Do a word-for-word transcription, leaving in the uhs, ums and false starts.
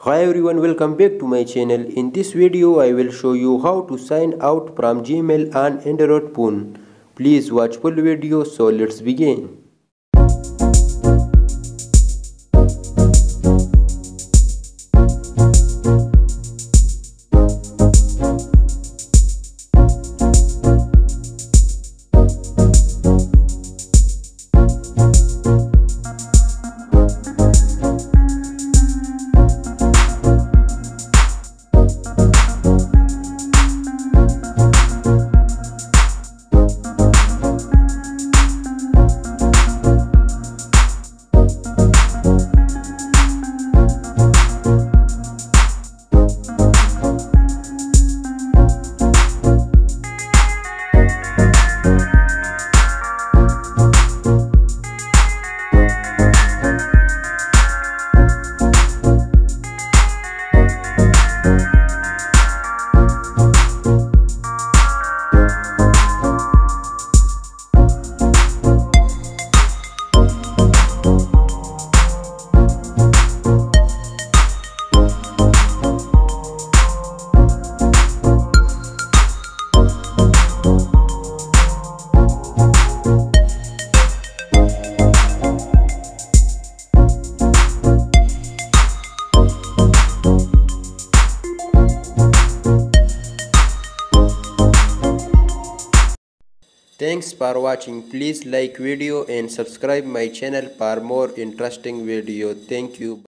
Hi everyone, welcome back to my channel. In this video I will show you how to sign out from Gmail on Android phone. Please watch full video, so let's begin. Thanks for watching. Please like video and subscribe my channel for more interesting video. Thank you.